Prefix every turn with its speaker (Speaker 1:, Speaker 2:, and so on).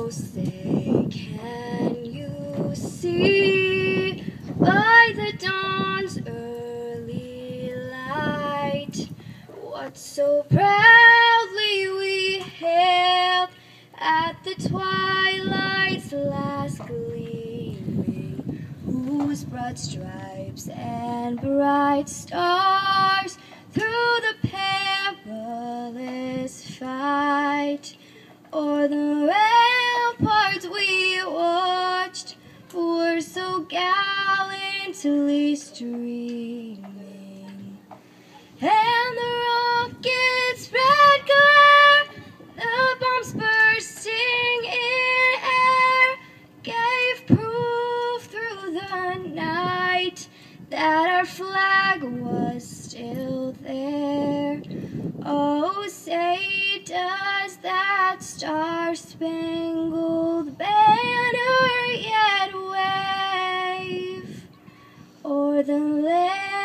Speaker 1: Oh, say, can you see by the dawn's early light what so proudly we hailed at the twilight's last gleaming, whose broad stripes and bright stars through the perilous fight o'er the ramparts we watched were so gallantly streaming, and the rockets spread glare, the bombs bursting in air gave proof through the night that our flag was still there. Oh, say, does that star-spangled banner yet wave o'er the land